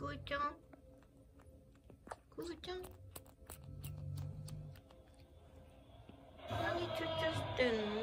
くーちゃん、くーちゃん、何チュッチュしてんの？